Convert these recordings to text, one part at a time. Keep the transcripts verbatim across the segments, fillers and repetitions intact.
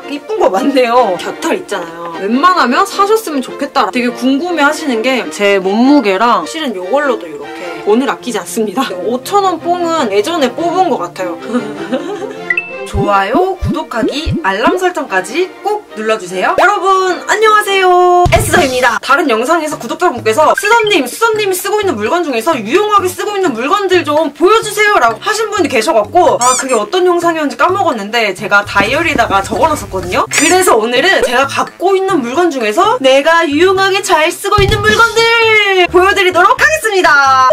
이쁜 거 많네요. 곁털 있잖아요. 웬만하면 사셨으면 좋겠다. 되게 궁금해 하시는 게 제 몸무게랑 실은 이걸로도 이렇게 돈을 아끼지 않습니다. 오천 원 뽕은 예전에 뽑은 것 같아요. 좋아요, 구독하기, 알람 설정까지 꼭 눌러주세요. 여러분 안녕하세요, 에스더입니다. 다른 영상에서 구독자분께서 수선님, 수선님이 쓰고 있는 물건 중에서 유용하게 쓰고 있는 물건들 좀 보여주세요 라고 하신 분이 계셔갖고 아 그게 어떤 영상이었는지 까먹었는데 제가 다이어리에다가 적어놨었거든요. 그래서 오늘은 제가 갖고 있는 물건 중에서 내가 유용하게 잘 쓰고 있는 물건들 보여드리도록 하겠습니다.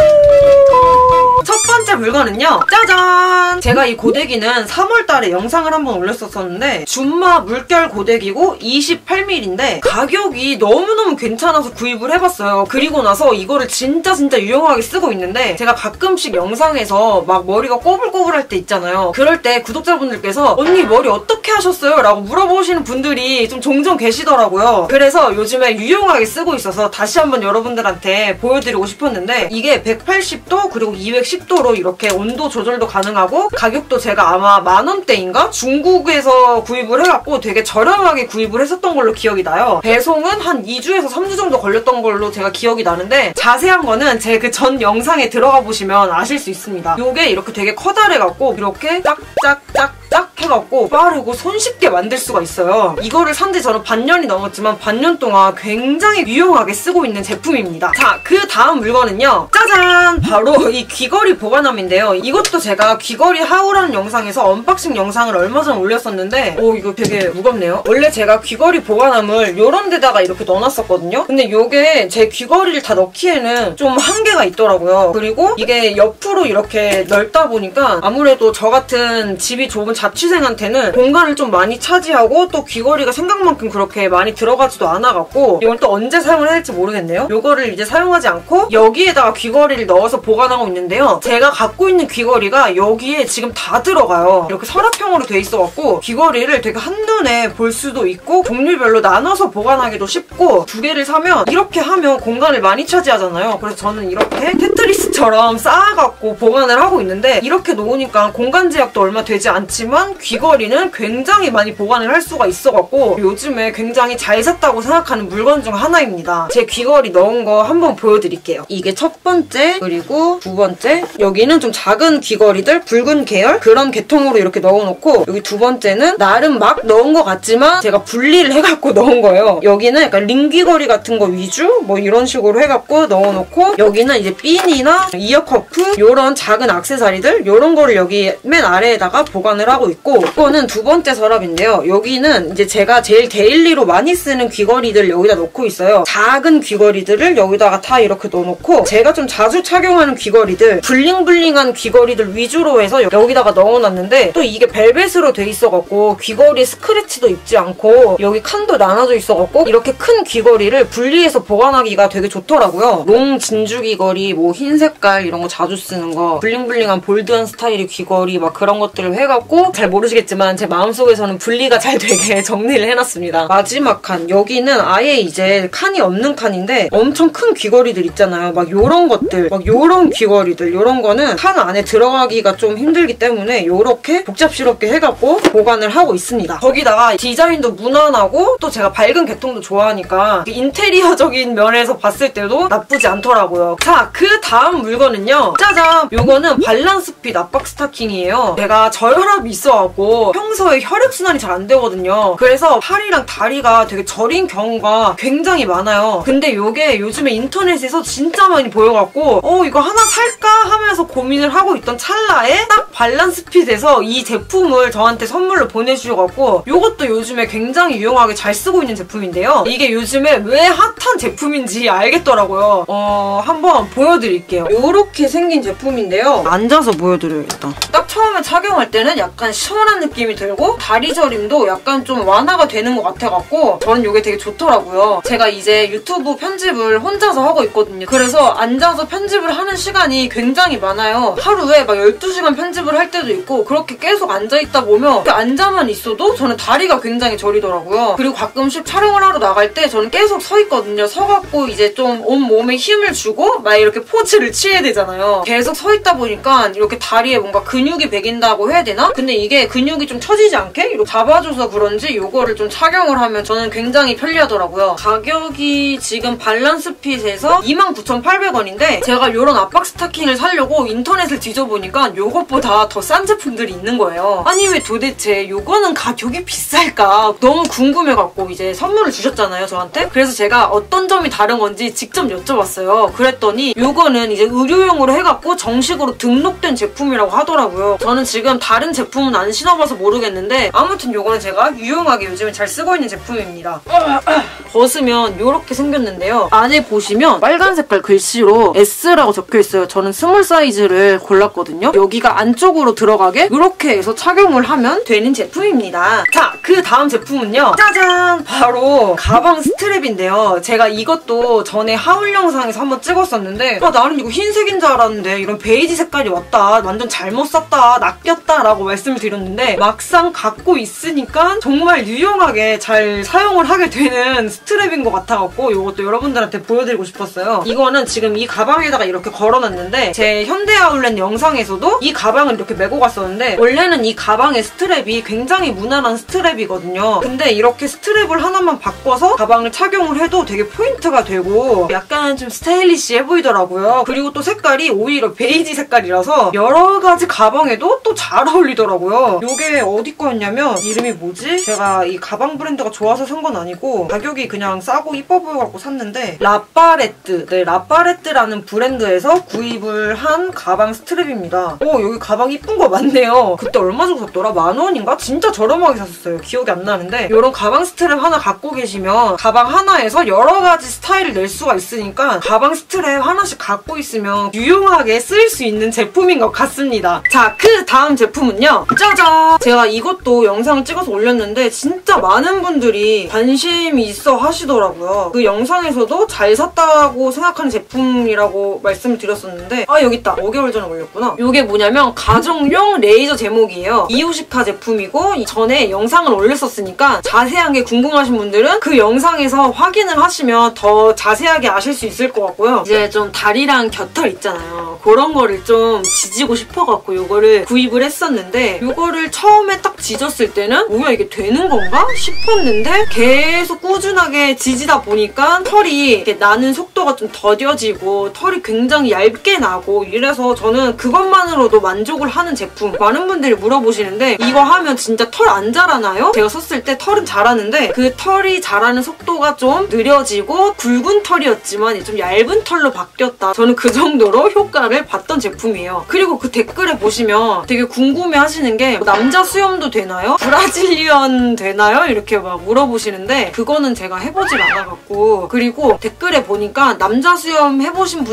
첫 번째 물건은요, 짜잔! 제가 이 고데기는 삼월달에 영상을 한번 올렸었었는데 줌마 물결 고데기고 이십팔 밀리미터인데 가격이 너무너무 괜찮아서 구입을 해봤어요. 그리고 나서 이거를 진짜 진짜 유용하게 쓰고 있는데 제가 가끔씩 영상에서 막 머리가 꼬불꼬불할 때 있잖아요. 그럴 때 구독자분들께서 언니 머리 어떻게 하셨어요? 라고 물어보시는 분들이 좀 종종 계시더라고요. 그래서 요즘에 유용하게 쓰고 있어서 다시 한번 여러분들한테 보여드리고 싶었는데 이게 백팔십 도 그리고 이백십 도로 이렇게 온도 조절도 가능하고 가격도 제가 아마 만원대인가? 중국에서 구입을 해갖고 되게 저렴하게 구입을 했었던 걸로 기억이 나요. 배송은 한 이 주에서 삼 주 정도 걸렸던 걸로 제가 기억이 나는데 자세한 거는 제 그 전 영상에 들어가 보시면 아실 수 있습니다. 요게 이렇게 되게 커다래갖고 이렇게 짝짝짝짝 해갖고 빠르고 손쉽게 만들 수가 있어요. 이거를 산지 저는 반년이 넘었지만 반년 동안 굉장히 유용하게 쓰고 있는 제품입니다. 자, 그 다음 물건은요, 짜잔! 바로 이 귀걸이 보관함인데요. 이것도 제가 귀걸이 하우라는 영상에서 언박싱 영상을 얼마 전에 올렸었는데 오 이거 되게 무겁네요. 원래 제가 귀걸이 보관함을 요런 데다가 이렇게 넣어놨었거든요. 근데 요게 제 귀걸이를 다 넣기에는 좀 한계가 있더라고요. 그리고 이게 옆으로 이렇게 넓다 보니까 아무래도 저 같은 집이 좁은 자취생한테는 공간을 좀 많이 차지하고 또 귀걸이가 생각만큼 그렇게 많이 들어가지도 않아갖고 이걸 또 언제 사용을 해야 될지 모르겠네요. 요거를 이제 사용하지 않고 여기에다가 귀걸이를 넣어서 보관하고 있는데요. 제가 갖고 있는 귀걸이가 여기에 지금 다 들어가요. 이렇게 서랍형으로 돼 있어갖고 귀걸이를 되게 한눈에 볼 수도 있고 종류별로 나눠서 보관하기도 쉽고 두 개를 사면 이렇게 하면 공간을 많이 차지하잖아요. 그래서 저는 이렇게 테트리스처럼 쌓아갖고 보관을 하고 있는데 이렇게 놓으니까 공간 제약도 얼마 되지 않지만 귀걸이는 굉장히 많이 보관을 할 수가 있어갖고 요즘에 굉장히 잘 샀다고 생각하는 물건 중 하나입니다. 제 귀걸이 넣은 거 한번 보여드릴게요. 이게 첫 번째, 그리고 두 번째, 여기는 좀 작은 귀걸이들, 붉은 계열 그런 계통으로 이렇게 넣어놓고 여기 두 번째는 나름 막 넣은 것 같지만 제가 분리를 해갖고 넣은 거예요. 여기는 약간 링 귀걸이 같은 거 위주 뭐 이런 식으로 해갖고 넣어놓고 여기는 이제 핀이나 이어커프 이런 작은 액세서리들 이런 거를 여기 맨 아래에다가 보관을 하고 있고 이거는 두 번째 서랍인데요. 여기는 이제 제가 제일 데일리로 많이 쓰는 귀걸이들 여기다 넣고 있어요. 작은 귀걸이들을 여기다가 다 이렇게 넣어놓고 제가 좀 자주 착용하는 귀걸이들 블링블링한 귀걸이들 위주로 해서 여기다가 넣어놨는데 또 이게 벨벳으로 돼 있어갖고 귀걸이 스크래치도 입지 않고 여기 칸도 나눠져 있어갖고 이렇게 큰 귀걸이를 분리해서 보관하기가 되게 좋더라고요. 롱 진주 귀걸이 뭐 흰 색깔 이런 거 자주 쓰는 거 블링블링한 볼드한 스타일의 귀걸이 막 그런 것들을 해갖고 잘 모르시겠지만 제 마음속에서는 분리가 잘 되게 정리를 해놨습니다. 마지막 칸 여기는 아예 이제 칸이 없는 칸인데 엄청 큰 귀걸이들 있잖아요. 막 요런 것들 막 요런 귀걸이들 요런 거는 칸 안에 들어가기가 좀 힘들기 때문에 요렇게 복잡스럽게 해갖고 보관을 하고 있습니다. 거기다가 디자인도 무난하고 또 제가 밝은 계통도 좋아하니까 인테리어적인 면에서 봤을 때도 나쁘지 않더라고요. 자, 그 다음 물건은요, 짜잔! 요거는 밸런스핏 압박 스타킹이에요. 제가 저혈압이 있어갖고 평소에 혈액순환이 잘 안 되거든요. 그래서 팔이랑 다리가 되게 저린 경우가 굉장히 많아요. 근데 요게 요즘에 인터넷에서 진짜 많이 보여갖고 어 이거 하나 살까 하면서 고민을 하고 있던 찰나에 딱 밸런스핏에서 이 제품을 저한테 선물로 보내주셔갖고 요것도 요즘에 굉장히 유용하게 잘 쓰고 있는 제품인데요. 이게 요즘에 왜 핫한 제품인지 알겠더라고요. 어 한번 보여드릴게요. 요렇게 생긴 제품인데요. 앉아서 보여드려야겠다. 딱 처음에 착용할 때는 약간 시원한 느낌이 들고 다리 저림도 약간 좀 완화가 되는 것 같아갖고 저는 요게 되게 좋더라고요. 제가 이제 유튜브 편집을 혼자서 하고 있거든요. 그래서 앉아서 편집을 하는 시간이 굉장히 많아요. 하루에 막 열두 시간 편집을 할 때도 있고 그렇게 계속 앉아있다 보면 앉아만 있어도 저는 다리가 굉장히 저리더라고요. 그리고 가끔씩 촬영을 하러 나갈 때 저는 계속 서 있거든요. 서갖고 이제 좀 온몸에 힘을 주고 막 이렇게 포즈를 취해야 되잖아요. 계속 서 있다 보니까 이렇게 다리에 뭔가 근육이 배긴다고 해야 되나? 근데 이게 근육이 좀 처지지 않게 이렇게 잡아줘서 그런지 이거를 좀 착용을 하면 저는 굉장히 편리하더라고요. 가격이 지금 밸런스핏에서 이만 구천팔백 원인데 제가 이런 압박 스타킹을 사려고 인터넷을 뒤져보니까 이것보다 더 싼 제품들이 있는 거예요. 아니 왜 도대체 이거는 가격이 비쌀까? 너무 궁금해갖고 이제 선물을 주셨잖아요, 저한테. 그래서 제가 어떤 점이 다른 건지 직접 여쭤봤어요. 그랬더니 이거는 이제 의료용으로 해갖고 정식으로 등록된 제품이라고 하더라고요. 저는 지금 다른 제품은 안 신어봐서 모르겠는데 아무튼 이거는 제가 유용하게 요즘에 잘 쓰고 있는 제품입니다. 벗으면 이렇게 생겼는데요. 안에 보시면 빨간 색깔 글씨로 에스라고 적혀있어요. 저는 스몰 사이즈를 골랐거든요. 여기가 안쪽으로 들어가게 이렇게 해서 착용을 하면 되는 제품입니다. 자, 그 다음 제품은요. 짜잔! 바로 가방 스트랩인데요. 제가 이것도 전에 하울 영상에서 한번 찍었었는데 아, 나는 이거 흰색인 줄 알았는데 이런 베이지 색깔이 왔다. 완전 잘못 샀다. 낚였다. 라고 말씀을 드렸는데 막상 갖고 있으니까 정말 유용하게 잘 사용을 하게 되는 스트랩인 것 같아갖고 이것도 여러분들한테 보여드리고 싶었어요. 이거는 지금 이 가방에다가 이렇게 걸어놨는데 제 현대 아울렛 영상에서도 이 가방을 이렇게 메고 갔었는데 원래는 이 가방의 스트랩이 굉장히 무난한 스트랩이거든요. 근데 이렇게 스트랩을 하나만 바꿔서 가방을 착용을 해도 되게 포인트가 되고 약간 좀 스타일리시해 보이더라고요. 그리고 또 색깔이 오히려 베이지 색깔이라서 여러 가지 가방에도 또 잘 어울리더라고요. 이게 어디 거였냐면 이름이 뭐지? 제가 이 가방 브랜드가 좋아서 산 건 아니고 가격이 그냥 싸고 이뻐 보여갖고 샀는데 라파레뜨. 네, 라파레뜨라는 브랜드에서 구입을 한 가방 스트랩입니다. 오, 여기 가방 이쁜 거 많네요. 그때 얼마 주고 샀더라? 만 원인가? 진짜 저렴하게 샀었어요. 기억이 안 나는데 이런 가방 스트랩 하나 갖고 계시면 가방 하나에서 여러 가지 스타일을 낼 수가 있으니까 가방 스트랩 하나씩 갖고 있으면 유용하게 쓸 수 있는 제품인 것 같습니다. 자, 그 다음 제품은요. 짜잔! 제가 이것도 영상을 찍어서 올렸는데 진짜 많은 분들이 관심이 있어 하시더라고요. 그 영상에서도 잘 샀다고 생각하는 제품이라고 말씀을 드렸었는데 아, 여기 있다. 오 개월 전에 올렸구나. 이게 뭐냐면 가정용 레이저 제목이에요. 이오시카 제품이고 전에 영상을 올렸었으니까 자세한 게 궁금하신 분들은 그 영상에서 확인을 하시면 더 자세하게 아실 수 있을 것 같고요. 이제 좀 다리랑 곁털 있잖아요. 그런 거를 좀 지지고 싶어갖고 이거를 구입을 했었는데 이거를 처음에 딱 지졌을 때는 뭐야 이게 되는 건가? 싶었는데 계속 꾸준하게 지지다 보니까 털이 이렇게 나는 속도가 좀 더뎌지고 털이 굉장히 얇게 나고 이래서 저는 그것만으로도 만족을 하는 제품. 많은 분들이 물어보시는데 이거 하면 진짜 털 안 자라나요? 제가 썼을 때 털은 자라는데 그 털이 자라는 속도가 좀 느려지고 굵은 털이었지만 좀 얇은 털로 바뀌었다. 저는 그 정도로 효과를 봤던 제품이에요. 그리고 그 댓글에 보시면 되게 궁금해 하시는 게 남자 수염도 되나요? 브라질리언 되나요? 이렇게 막 물어보시는데 그거는 제가 해보질 않아갖고 그리고 댓글에 보니까 남자 수염 해보신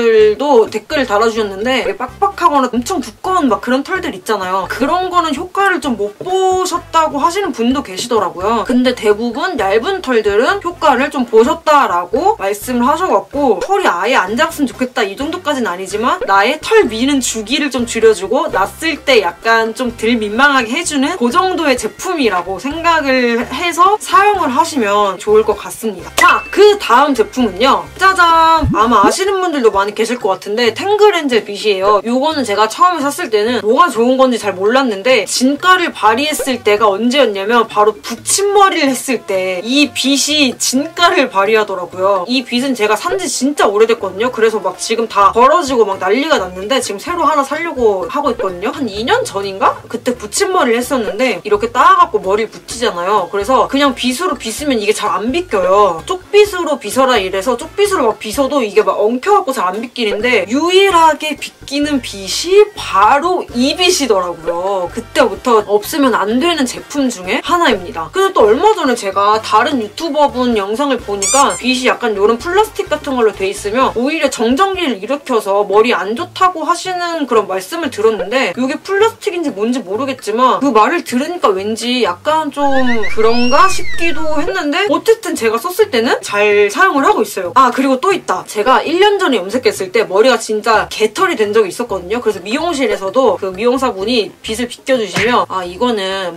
분들도 댓글을 달아주셨는데 빡빡하거나 엄청 두꺼운 막 그런 털들 있잖아요. 그런 거는 효과를 좀 못 보셨다고 하시는 분도 계시더라고요. 근데 대부분 얇은 털들은 효과를 좀 보셨다라고 말씀을 하셔갖고 털이 아예 안 자랐으면 좋겠다 이 정도까지는 아니지만 나의 털 미는 주기를 좀 줄여주고 났을 때 약간 좀 덜 민망하게 해주는 그 정도의 제품이라고 생각을 해서 사용을 하시면 좋을 것 같습니다. 자, 그 다음 제품은요. 짜잔! 아마 아시는 분들도 많이 계실 것 같은데 탱글엔젤 빗이에요. 이거는 제가 처음에 샀을 때는 뭐가 좋은 건지 잘 몰랐는데 진가를 발휘했을 때가 언제였냐면 바로 붙임머리를 했을 때 이 빗이 진가를 발휘하더라고요. 이 빗은 제가 산지 진짜 오래됐거든요. 그래서 막 지금 다 벌어지고 막 난리가 났는데 지금 새로 하나 사려고 하고 있거든요. 한 이 년 전인가? 그때 붙임머리를 했었는데 이렇게 따갖고 머리를 붙이잖아요. 그래서 그냥 빗으로 빗으면 이게 잘 안 빗겨요. 쪽빗으로 빗어라 이래서 쪽빗으로 막 빗어도 이게 막 엉켜갖고 잘 안 빗기는데 유일하게 빗기는 빗이 바로 이 빗이더라고요. 그때부터 없으면 안 되는 제품 중에 하나입니다. 근데 또 얼마 전에 제가 다른 유튜버분 영상을 보니까 빗이 약간 이런 플라스틱 같은 걸로 돼 있으면 오히려 정전기를 일으켜서 머리 안 좋다고 하시는 그런 말씀을 들었는데 이게 플라스틱인지 뭔지 모르겠지만 그 말을 들으니까 왠지 약간 좀 그런가 싶기도 했는데 어쨌든 제가 썼을 때는 잘 사용을 하고 있어요. 아, 그리고 또 있다. 제가 일 년 전에 염색했을 때 머리가 진짜 개털이 된 적이 있었거든요. 그래서 미용실에서도 그 미용사분이 빗을 빗겨주시면 아, 이거는 머리를 빗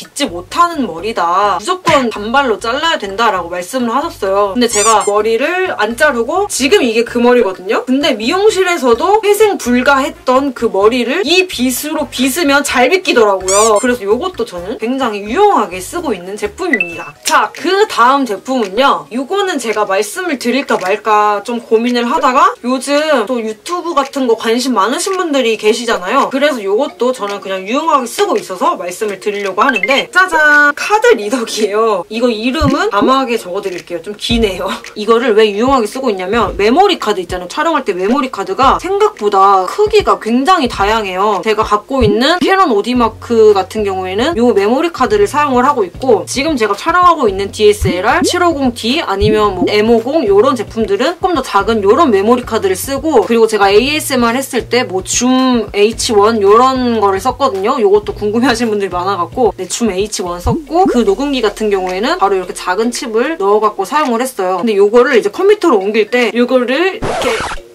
딛지 못하는 머리다. 무조건 단발로 잘라야 된다라고 말씀을 하셨어요. 근데 제가 머리를 안 자르고 지금 이게 그 머리거든요? 근데 미용실에서도 회생 불가했던 그 머리를 이 빗으로 빗으면 잘 빗기더라고요. 그래서 이것도 저는 굉장히 유용하게 쓰고 있는 제품입니다. 자, 그 다음 제품은요. 이거는 제가 말씀을 드릴까 말까 좀 고민을 하다가 요즘 또 유튜브 같은 거 관심 많으신 분들이 계시잖아요. 그래서 이것도 저는 그냥 유용하게 쓰고 있어서 말씀을 드리려고 하는데 짜잔! 카드 리더기예요. 이거 이름은 암하게 적어드릴게요. 좀 기네요. 이거를 왜 유용하게 쓰고 있냐면 메모리 카드 있잖아요. 촬영할 때 메모리 카드가 생각보다 크기가 굉장히 다양해요. 제가 갖고 있는 캐논 오디마크 같은 경우에는 이 메모리 카드를 사용을 하고 있고 지금 제가 촬영하고 있는 디에스엘알 칠백오십 디 아니면 뭐 엠 오십 이런 제품들은 조금 더 작은 이런 메모리 카드를 쓰고 그리고 제가 에이에스엠알 했을 때 뭐 줌 에이치 원 이런 거를 썼거든요. 이것도 궁금해하시는 분들이 많아갖고 네, 줌 에이치 원 썼고 그 녹음기 같은 경우에는 바로 이렇게 작은 칩을 넣어갖고 사용을 했어요. 근데 이거를 이제 컴퓨터로 옮길 때 이거를 이렇게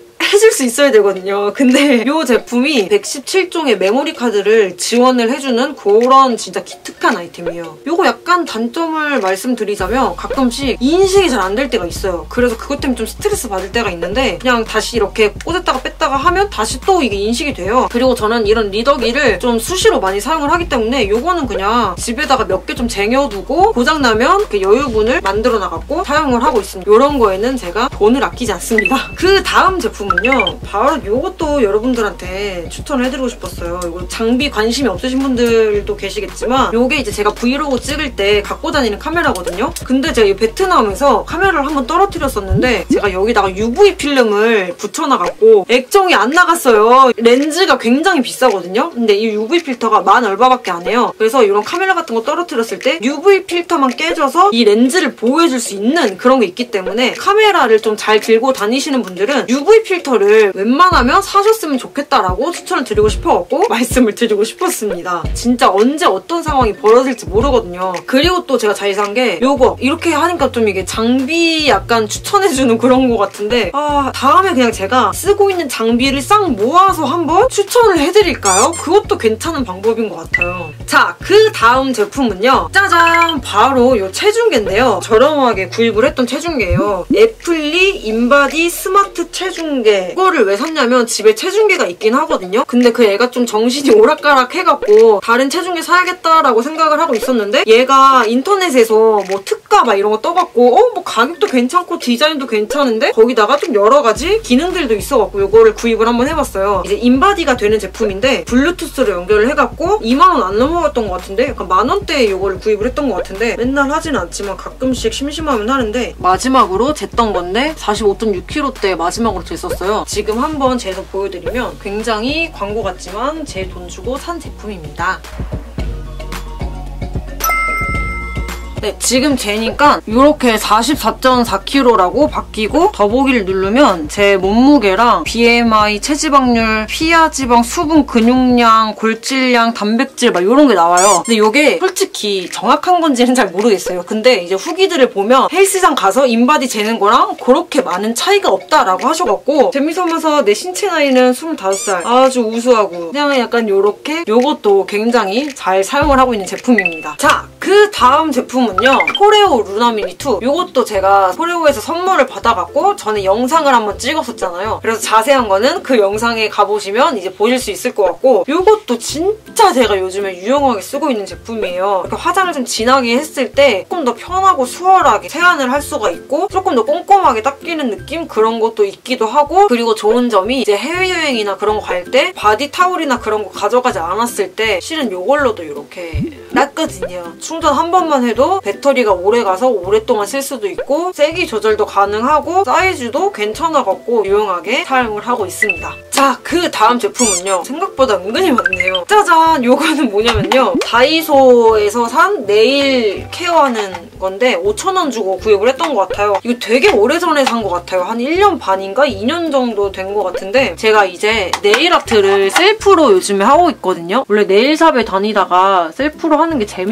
해줄 수 있어야 되거든요. 근데 이 제품이 백십칠 종의 메모리 카드를 지원을 해주는 그런 진짜 기특한 아이템이에요. 이거 약간 단점을 말씀드리자면 가끔씩 인식이 잘 안 될 때가 있어요. 그래서 그것 때문에 좀 스트레스 받을 때가 있는데 그냥 다시 이렇게 꽂았다가 뺐다가 하면 다시 또 이게 인식이 돼요. 그리고 저는 이런 리더기를 좀 수시로 많이 사용을 하기 때문에 이거는 그냥 집에다가 몇 개 좀 쟁여두고 고장나면 여유분을 만들어 나갔고 사용을 하고 있습니다. 이런 거에는 제가 돈을 아끼지 않습니다. 그 다음 제품은 바로 이것도 여러분들한테 추천을 해드리고 싶었어요. 이거 장비 관심이 없으신 분들도 계시겠지만 이게 이제 제가 브이로그 찍을 때 갖고 다니는 카메라거든요. 근데 제가 이 베트남에서 카메라를 한번 떨어뜨렸었는데 제가 여기다가 유브이 필름을 붙여놔갖고 액정이 안 나갔어요. 렌즈가 굉장히 비싸거든요. 근데 이 유브이 필터가 만 얼마밖에 안 해요. 그래서 이런 카메라 같은 거 떨어뜨렸을 때 유브이 필터만 깨져서 이 렌즈를 보호해줄 수 있는 그런 게 있기 때문에 카메라를 좀 잘 들고 다니시는 분들은 유브이 필터 를 웬만하면 사셨으면 좋겠다라고 추천을 드리고 싶어갖고 말씀을 드리고 싶었습니다. 진짜 언제 어떤 상황이 벌어질지 모르거든요. 그리고 또 제가 잘 산 게 요거 이렇게 하니까 좀 이게 장비 약간 추천해주는 그런 거 같은데 아 다음에 그냥 제가 쓰고 있는 장비를 싹 모아서 한번 추천을 해드릴까요? 그것도 괜찮은 방법인 것 같아요. 자, 그 다음 제품은요. 짜잔! 바로 요 체중계인데요. 저렴하게 구입을 했던 체중계예요. 애플리 인바디 스마트 체중계 이거를 왜 샀냐면 집에 체중계가 있긴 하거든요. 근데 그 애가 좀 정신이 오락가락 해갖고 다른 체중계 사야겠다라고 생각을 하고 있었는데 얘가 인터넷에서 뭐 특가 막 이런 거 떠갖고 어? 뭐 가격도 괜찮고 디자인도 괜찮은데 거기다가 좀 여러 가지 기능들도 있어갖고 이거를 구입을 한번 해봤어요. 이제 인바디가 되는 제품인데 블루투스로 연결을 해갖고 이만 원 안 넘어갔던 것 같은데 약간 만 원대에 이거를 구입을 했던 것 같은데 맨날 하지는 않지만 가끔씩 심심하면 하는데 마지막으로 쟀던 건데 사십오 점 육 킬로그램대 마지막으로 쟀었어요. 지금 한번 재서 보여드리면 굉장히 광고 같지만 제 돈 주고 산 제품입니다. 네, 지금 재니까 이렇게 사십사 점 사 킬로그램라고 바뀌고 더보기를 누르면 제 몸무게랑 비엠아이, 체지방률, 피하 지방, 수분, 근육량, 골질량, 단백질 막 이런 게 나와요. 근데 이게 솔직히 정확한 건지는 잘 모르겠어요. 근데 이제 후기들을 보면 헬스장 가서 인바디 재는 거랑 그렇게 많은 차이가 없다라고 하셔갖고 재미삼아서 내 신체 나이는 스물다섯 살 아주 우수하고 그냥 약간 요렇게 요것도 굉장히 잘 사용을 하고 있는 제품입니다. 자, 그 다음 제품은 포레오 루나미니 투 이것도 제가 포레오에서 선물을 받아갖고 전에 영상을 한번 찍었었잖아요. 그래서 자세한 거는 그 영상에 가보시면 이제 보실 수 있을 것 같고 이것도 진짜 제가 요즘에 유용하게 쓰고 있는 제품이에요. 이렇게 화장을 좀 진하게 했을 때 조금 더 편하고 수월하게 세안을 할 수가 있고 조금 더 꼼꼼하게 닦이는 느낌 그런 것도 있기도 하고 그리고 좋은 점이 이제 해외여행이나 그런 거 갈 때 바디 타올이나 그런 거 가져가지 않았을 때 실은 이걸로도 이렇게 닦거든요. 충전 한 번만 해도 배터리가 오래가서 오랫동안 쓸 수도 있고 세기 조절도 가능하고 사이즈도 괜찮아갖고 유용하게 사용을 하고 있습니다. 자, 그 다음 제품은요. 생각보다 은근히 많네요. 짜잔! 요거는 뭐냐면요. 다이소에서 산 네일 케어하는 건데 오천 원 주고 구입을 했던 것 같아요. 이거 되게 오래전에 산 것 같아요. 한 일 년 반인가 이 년 정도 된 것 같은데 제가 이제 네일 아트를 셀프로 요즘에 하고 있거든요. 원래 네일샵에 다니다가 셀프로 하는 게 재미가 들려가지고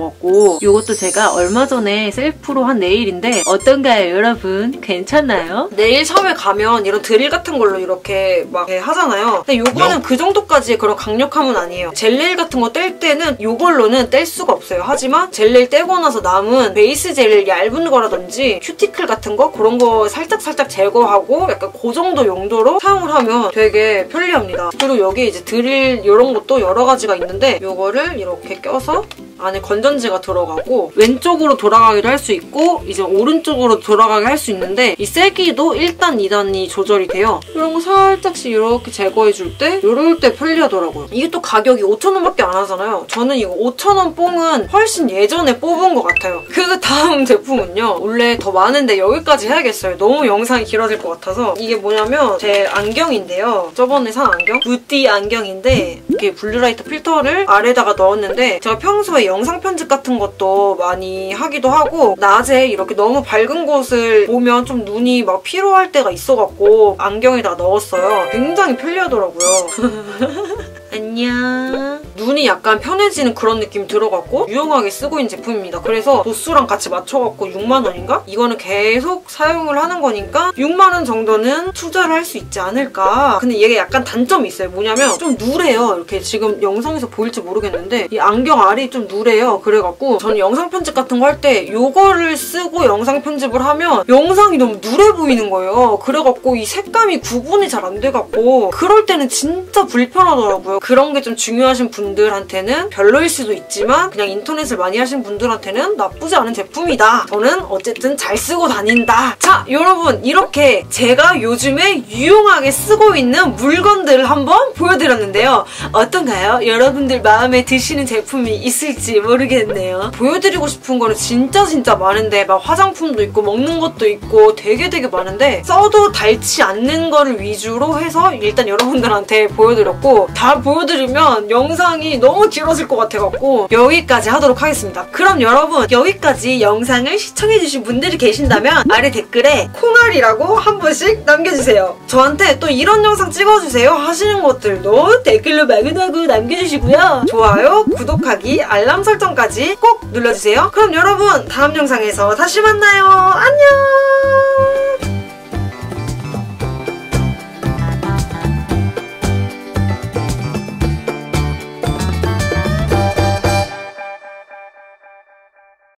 들어갔고 이것도 제가 얼마 전에 셀프로 한 네일인데 어떤가요 여러분? 괜찮나요? 네일샵에 가면 이런 드릴 같은 걸로 이렇게 막 하잖아요. 근데 요거는 그 정도까지의 그런 강력함은 아니에요. 젤네일 같은 거 뗄 때는 요걸로는 뗄 수가 없어요. 하지만 젤네일 떼고 나서 남은 베이스 젤 얇은 거라든지 큐티클 같은 거 그런 거 살짝살짝 제거하고 약간 그 정도 용도로 사용을 하면 되게 편리합니다. 그리고 여기 이제 드릴 이런 것도 여러 가지가 있는데 요거를 이렇게 껴서 안에 건전지가 들어가고 왼쪽으로 돌아가기도 할 수 있고 이제 오른쪽으로 돌아가게 할 수 있는데 이 세기도 일 단, 이 단이 조절이 돼요. 이런 거 살짝씩 이렇게 제거해줄 때 이럴 때 편리하더라고요. 이게 또 가격이 오천 원밖에 안 하잖아요. 저는 이거 오천 원 뽕은 훨씬 예전에 뽑은 것 같아요. 그 다음 제품은요. 원래 더 많은데 여기까지 해야겠어요. 너무 영상이 길어질 것 같아서. 이게 뭐냐면 제 안경인데요. 저번에 산 안경? 구띠 안경인데 이렇게 블루라이트 필터를 아래다가 넣었는데 제가 평소에 영상 편집 같은 것도 많이 하기도 하고 낮에 이렇게 너무 밝은 곳을 보면 좀 눈이 막 피로할 때가 있어갖고 안경에다 넣었어요. 굉장히 편리하더라고요. 안녕. 눈이 약간 편해지는 그런 느낌이 들어갖고 유용하게 쓰고 있는 제품입니다. 그래서 도수랑 같이 맞춰갖고 육만 원인가? 이거는 계속 사용을 하는 거니까 육만 원 정도는 투자를 할 수 있지 않을까. 근데 이게 약간 단점이 있어요. 뭐냐면 좀 누래요. 이렇게 지금 영상에서 보일지 모르겠는데 이 안경 알이 좀 누래요. 그래갖고 저는 영상 편집 같은 거 할 때 이거를 쓰고 영상 편집을 하면 영상이 너무 누래 보이는 거예요. 그래갖고 이 색감이 구분이 잘 안 돼갖고 그럴 때는 진짜 불편하더라고요. 그런 게 좀 중요하신 분들한테는 별로일 수도 있지만 그냥 인터넷을 많이 하신 분들한테는 나쁘지 않은 제품이다. 저는 어쨌든 잘 쓰고 다닌다. 자, 여러분 이렇게 제가 요즘에 유용하게 쓰고 있는 물건들을 한번 보여드렸는데요. 어떤가요? 여러분들 마음에 드시는 제품이 있을지 모르겠네요. 보여드리고 싶은 거는 진짜 진짜 많은데 막 화장품도 있고 먹는 것도 있고 되게 되게 많은데 써도 닳지 않는 거를 위주로 해서 일단 여러분들한테 보여드렸고 다 보여드리면 영상이 너무 길어질 것 같아갖고 여기까지 하도록 하겠습니다. 그럼 여러분 여기까지 영상을 시청해주신 분들이 계신다면 아래 댓글에 콩알이라고 한 번씩 남겨주세요. 저한테 또 이런 영상 찍어주세요 하시는 것들도 댓글로 마구마구 남겨주시고요. 좋아요, 구독하기, 알람 설정까지 꼭 눌러주세요. 그럼 여러분 다음 영상에서 다시 만나요. 안녕.